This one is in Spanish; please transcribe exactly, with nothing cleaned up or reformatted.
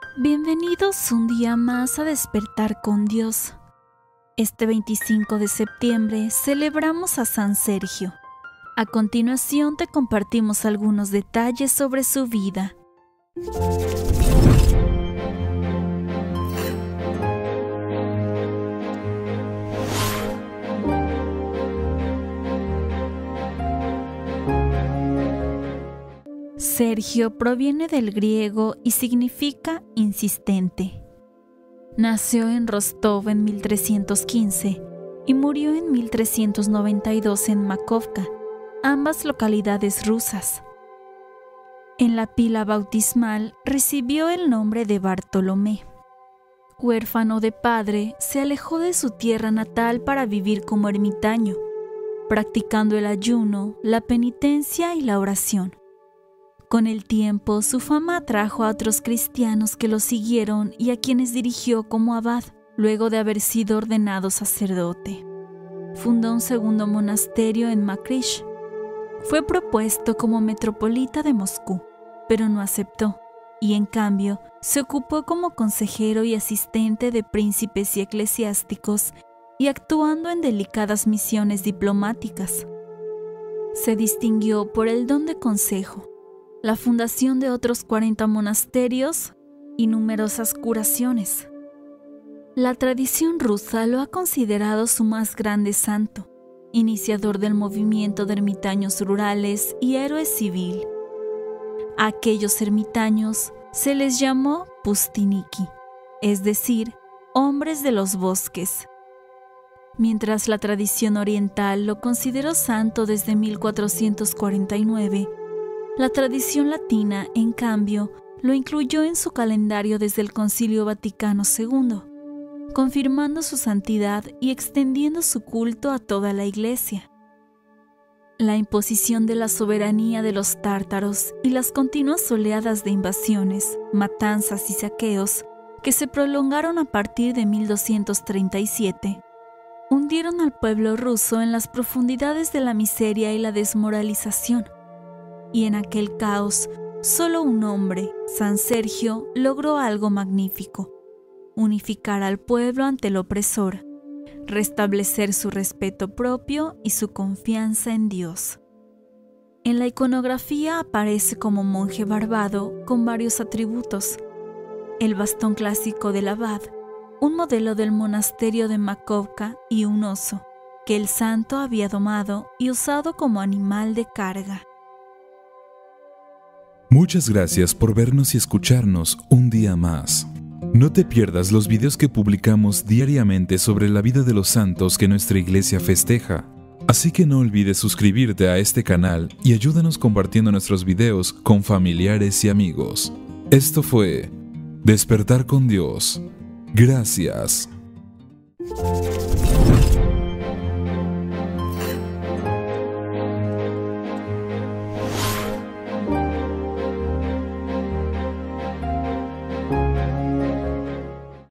Bienvenidos un día más a Despertar con Dios. Este veinticinco de septiembre celebramos a San Sergio. A continuación te compartimos algunos detalles sobre su vida. Sergio proviene del griego y significa insistente. Nació en Rostov en mil trescientos quince y murió en mil trescientos noventa y dos en Makovka, ambas localidades rusas. En la pila bautismal recibió el nombre de Bartolomé. Huérfano de padre, se alejó de su tierra natal para vivir como ermitaño, practicando el ayuno, la penitencia y la oración. Con el tiempo, su fama atrajo a otros cristianos que lo siguieron y a quienes dirigió como abad, luego de haber sido ordenado sacerdote. Fundó un segundo monasterio en Makrish. Fue propuesto como metropolita de Moscú, pero no aceptó, y en cambio se ocupó como consejero y asistente de príncipes y eclesiásticos y actuando en delicadas misiones diplomáticas. Se distinguió por el don de consejo, la fundación de otros cuarenta monasterios y numerosas curaciones. La tradición rusa lo ha considerado su más grande santo, iniciador del movimiento de ermitaños rurales y héroe civil. A aquellos ermitaños se les llamó pustiniki, es decir, hombres de los bosques. Mientras la tradición oriental lo consideró santo desde mil cuatrocientos cuarenta y nueve, la tradición latina, en cambio, lo incluyó en su calendario desde el Concilio Vaticano segundo, confirmando su santidad y extendiendo su culto a toda la Iglesia. La imposición de la soberanía de los tártaros y las continuas oleadas de invasiones, matanzas y saqueos que se prolongaron a partir de mil doscientos treinta y siete, hundieron al pueblo ruso en las profundidades de la miseria y la desmoralización. Y en aquel caos, solo un hombre, San Sergio, logró algo magnífico: unificar al pueblo ante el opresor, restablecer su respeto propio y su confianza en Dios. En la iconografía aparece como monje barbado con varios atributos: el bastón clásico del abad, un modelo del monasterio de Makovka y un oso, que el santo había domado y usado como animal de carga. Muchas gracias por vernos y escucharnos un día más. No te pierdas los videos que publicamos diariamente sobre la vida de los santos que nuestra iglesia festeja. Así que no olvides suscribirte a este canal y ayúdanos compartiendo nuestros videos con familiares y amigos. Esto fue Despertar con Dios. Gracias.